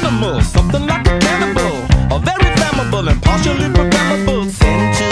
animal, something like a cannibal, or very flammable and partially programmable. Sent to